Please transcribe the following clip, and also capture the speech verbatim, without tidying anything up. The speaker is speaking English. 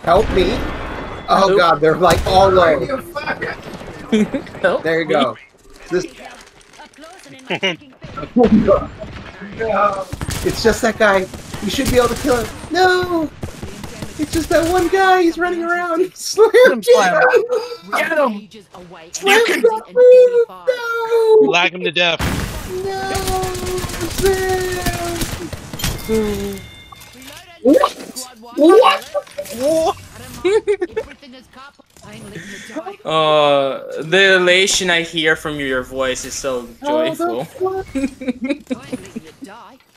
Help me. Oh Nope. god, they're like all low. Help There you me. go. This, it's just that guy. You should be able to kill him. No! It's just that one guy. He's running around. Slam him, Slam. Get him! Slam You can- that move! No! Lag him to death. No! Sam! What? What? Uh, the elation I hear from your voice is so How the joyful. fuck?